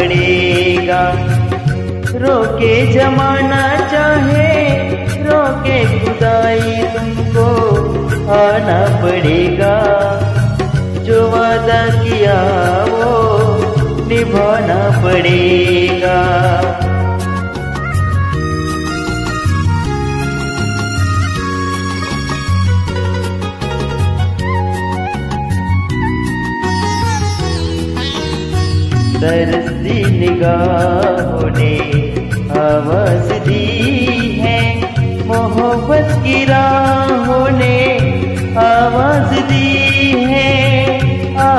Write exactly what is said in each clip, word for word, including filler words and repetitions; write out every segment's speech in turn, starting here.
पड़ेगा। रोके जमाना चाहे रोके खुदाई, तुमको आना पड़ेगा। जो वादा किया वो निभाना पड़ेगा। तरसती निगाहों ने आवाज दी है, मोहब्बत की राहों ने आवाज दी है। आ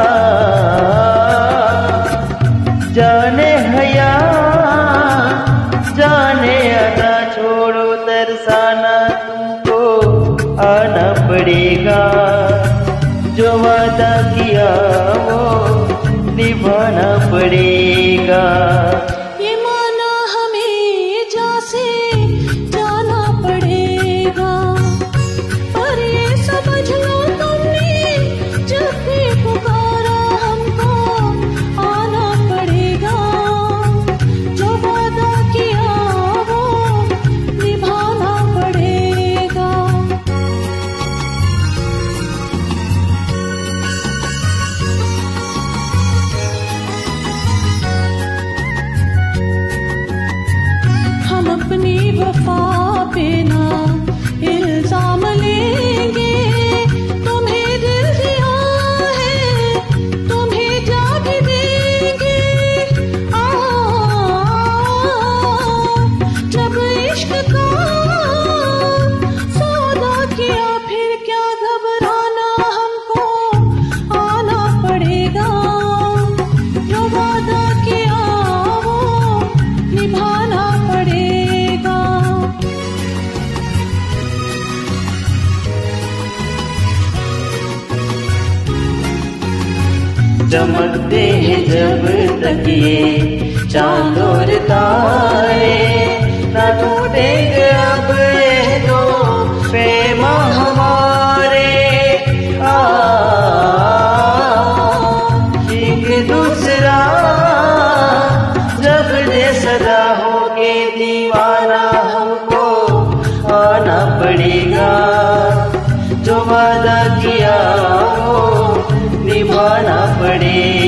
जाने हया जाने अदा, छोड़ो तरसाना, तुमको आना पड़ेगा। जो वादा किया वो निभाना पड़ेगा। ये माना हमें जैसे जाना पड़ेगा, पर ये समझ लो तुमने जब भी पुकारा हमको आना पड़ेगा। जो वादा किया वो निभाना पड़ेगा। अपनी वफा पे ना इल्जाम लेंगे, तुम्हें दिल दिया है तुम्हें जा भी देंगे। आ जब इश्क का सौदा किया फिर क्या घबराना, हमको आना पड़ेगा। जो वादा किया वो निभाना पड़ेगा। चमकते हैं जब तक ये चांद और तारे, न टूटेंगे अब ये दो पैमा हमारे। आ एक दूसरा जब दे सदा होके दीवाना, हमको आना पड़ेगा। जो वादा किया वो निभाना पड़ेगा।